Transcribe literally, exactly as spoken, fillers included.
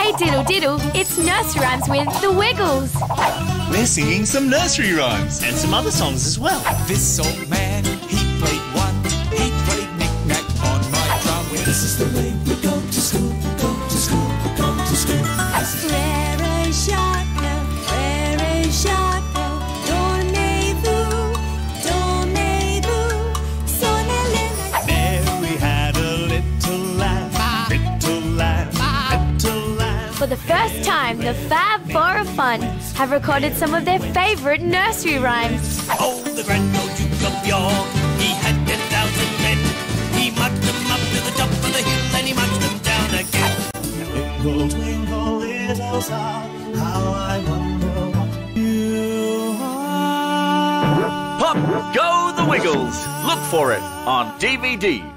Hey Diddle Diddle, it's Nursery Rhymes with the Wiggles. We're singing some nursery rhymes. And some other songs as well. This old man, he played one. He played knick-knack on my drum. This is the way we go to school, go to school, go to school. Frère Jacques, Frère Jacques, dormez-vous, dormez-vous, sonnez-les. Mary had a little lamb, little lamb, little lamb. For the first time, the Fab Four of Fun have recorded some of their favourite nursery rhymes. Oh, the Grand Old Duke of York, he had ten thousand men. He marched them up to the top of the hill and he marched them down again. Twinkle, twinkle, little star, how I wonder what you are. Pop Go the Wiggles! Look for it on D V D.